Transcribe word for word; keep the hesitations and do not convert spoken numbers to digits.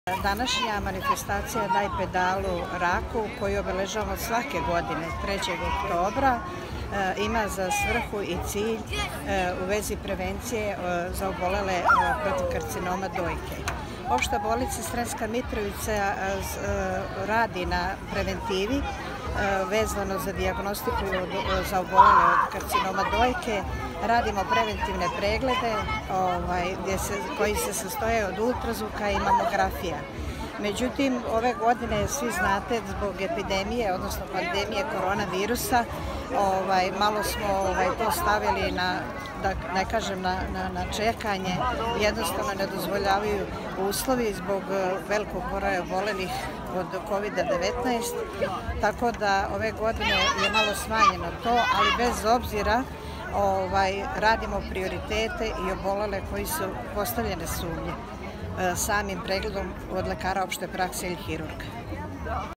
Današnja manifestacija Daj pedalu raku, koju obeležavamo svake godine trećeg oktobra, ima za svrhu i cilj u vezi prevencije za obolele protiv karcinoma dojke. Opšta bolnica Sremska Mitrovica radi na preventivi vezano za dijagnostiku za obolele od karcinoma dojke. Radimo preventivne preglede koji se sastoje od ultrazvuka i mamografija. Međutim, ove godine, svi znate, zbog epidemije, odnosno pandemije koronavirusa, malo smo to stavili na, da ne kažem, na čekanje. Jednostavno ne dozvoljavaju uslovi zbog velikog broja obolelih od kovid devetnaest, tako da ove godine je malo smanjeno to, ali bez obzira radimo prioritete i obolele koji su postavljene sumnje samim pregledom od lekara opšte prakse ili hirurga.